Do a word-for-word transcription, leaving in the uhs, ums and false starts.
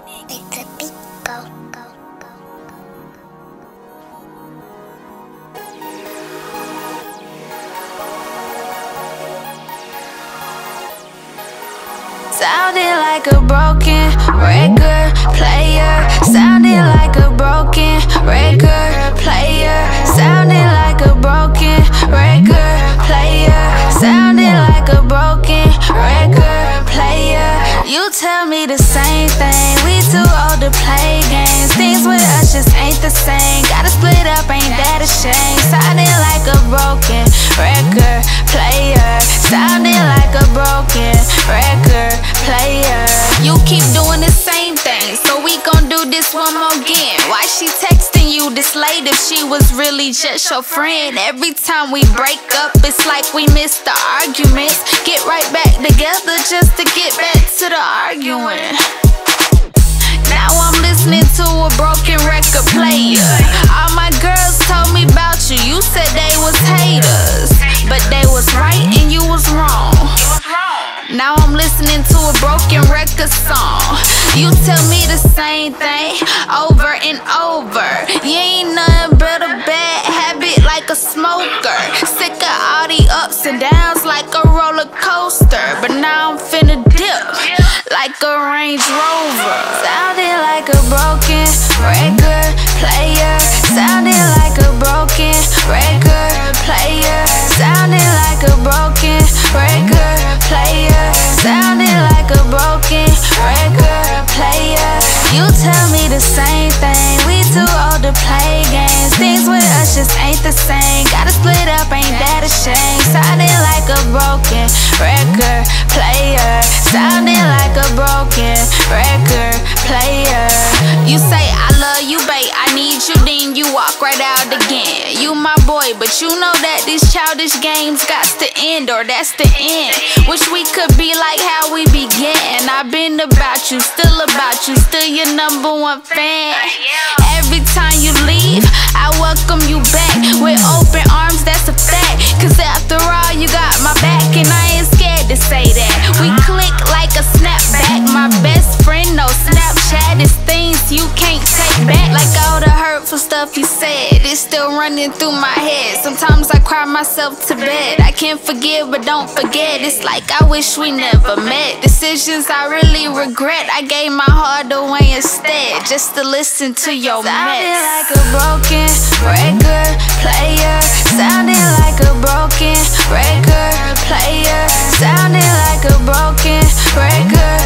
Make the beat go, go, go, go. Sounding like a broken record player. Sounding like a broken record player. Sounding like a broken record player. Sounding like a broken record player. You tell me the same thing. We too old to play games. Things with us just ain't the same. Gotta split up, ain't that a shame? Sounding like a broken record player. Sounding like a broken record player. You keep doing the same thing, so we gon' do this one more again. Why she texting you this late if she was really just your friend? Every time we break up, it's like we missed the arguments. Get right back together just to get back to the arguing. Now I'm listening to a broken record player. All my girls told me about you. You said they was haters, but they was right and you was wrong. Now I'm listening to a broken record song. You tell me the same thing over and over. You ain't nothing but a bad habit like a smoker. Sick of all the ups and downs like a roller coaster. But now I'm finna dip like a Range Rover. Sounding like a broken record player. Sounding like a broken record player. Sounding like a broken record player. Sounding like a broken record player. You tell me the same thing. We too old to play games. Things with us just ain't the same. Gotta split up, ain't that a shame? Sounding like a broken record player. Sounding like a broken record player. You say I love you, babe, I need you, then you walk right out again. You my boy, but you know that these childish games got to end, or that's the end. Wish we could be like how we began. I've been about you, still about you, still your number one fan. Every time you leave, I welcome you back with open arms, that's a fact. Cause after all, you got my back, and I ain't scared to say that. We click like a snapback. My best friend, no Snapchat. It's things you can't take back. Like all the hurtful stuff you said, it's still running through my head. Sometimes I cry myself to bed. I can't forgive, but don't forget. It's like I wish we never met. Decisions I really regret. I gave my heart away instead, just to listen to your mess. Sounding like a broken record player. Sounding like a broken record player. Sounding like a broken record